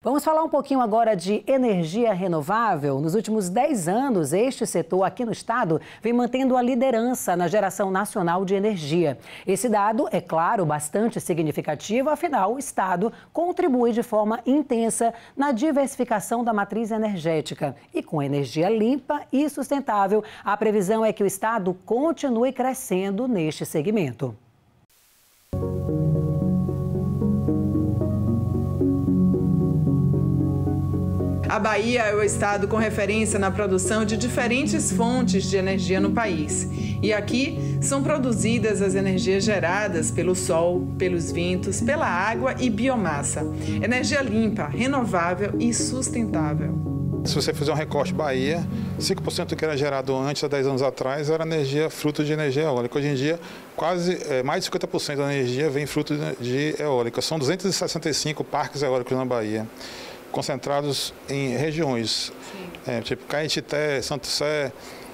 Vamos falar um pouquinho agora de energia renovável. Nos últimos 10 anos, este setor aqui no estado vem mantendo a liderança na geração nacional de energia. Esse dado é, claro, bastante significativo, afinal, o estado contribui de forma intensa na diversificação da matriz energética. E com energia limpa e sustentável, a previsão é que o estado continue crescendo neste segmento. A Bahia é o estado com referência na produção de diferentes fontes de energia no país. E aqui são produzidas as energias geradas pelo sol, pelos ventos, pela água e biomassa. Energia limpa, renovável e sustentável. Se você fizer um recorte Bahia, 5% do que era gerado antes, há 10 anos atrás, era energia fruto de energia eólica. Hoje em dia, mais de 50% da energia vem fruto de eólica. São 265 parques eólicos na Bahia, concentrados em regiões, tipo Caetité, Santo Sé,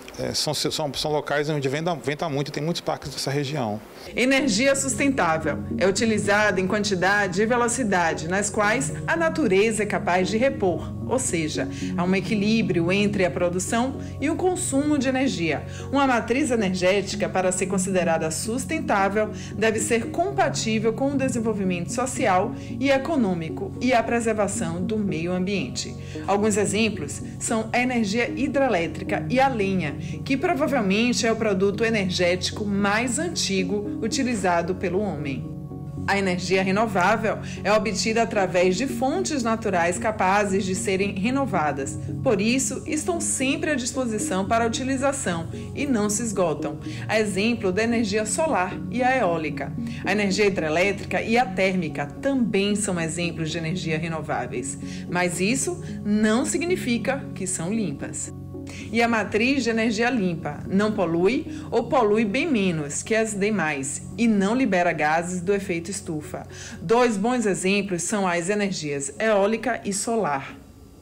são locais onde venta muito e tem muitos parques dessa região. Energia sustentável é utilizada em quantidade e velocidade nas quais a natureza é capaz de repor, ou seja, há um equilíbrio entre a produção e o consumo de energia. Uma matriz energética, para ser considerada sustentável, deve ser compatível com o desenvolvimento social e econômico e a preservação do meio ambiente. Alguns exemplos são a energia hidrelétrica e a lenha, que provavelmente é o produto energético mais antigo utilizado pelo homem. A energia renovável é obtida através de fontes naturais capazes de serem renovadas. Por isso, estão sempre à disposição para a utilização e não se esgotam. A exemplo da energia solar e a eólica. A energia hidrelétrica e a térmica também são exemplos de energia renováveis. Mas isso não significa que são limpas. E a matriz de energia limpa não polui ou polui bem menos que as demais e não libera gases do efeito estufa. Dois bons exemplos são as energias eólica e solar.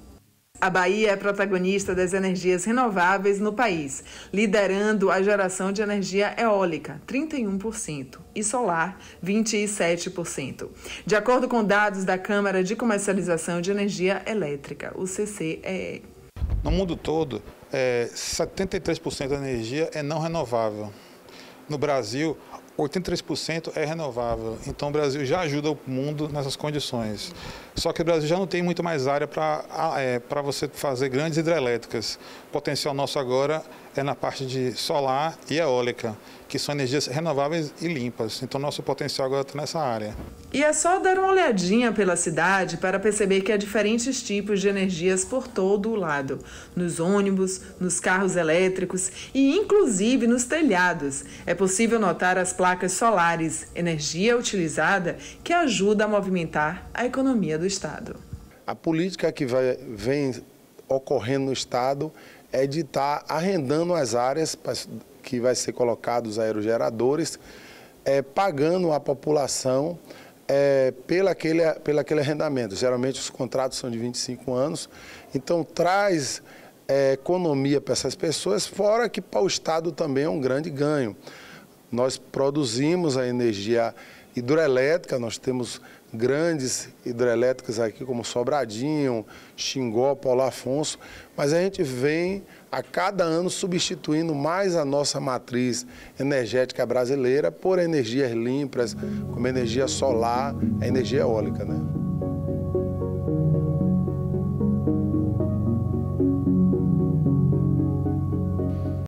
A Bahia é protagonista das energias renováveis no país, liderando a geração de energia eólica, 31%, e solar, 27%. De acordo com dados da Câmara de Comercialização de Energia Elétrica, o CCEE. No mundo todo, 73% da energia é não renovável. No Brasil, 83% é renovável. Então, o Brasil já ajuda o mundo nessas condições. Só que o Brasil já não tem muito mais área para você fazer grandes hidrelétricas. O potencial nosso agora é na parte de solar e eólica, que são energias renováveis e limpas. Então, nosso potencial agora está nessa área. E é só dar uma olhadinha pela cidade para perceber que há diferentes tipos de energias por todo o lado. Nos ônibus, nos carros elétricos e, inclusive, nos telhados. É possível notar as placas solares, energia utilizada que ajuda a movimentar a economia do estado. A política que vem ocorrendo no estado é de estar arrendando as áreas que vai ser colocados os aerogeradores, pagando a população pelo aquele arrendamento. Geralmente os contratos são de 25 anos, então traz economia para essas pessoas, fora que para o estado também é um grande ganho. Nós produzimos a energia hidrelétrica, nós temos grandes hidrelétricas aqui como Sobradinho, Xingó, Paulo Afonso, mas a gente vem a cada ano substituindo mais a nossa matriz energética brasileira por energias limpas, como energia solar, a energia eólica, né?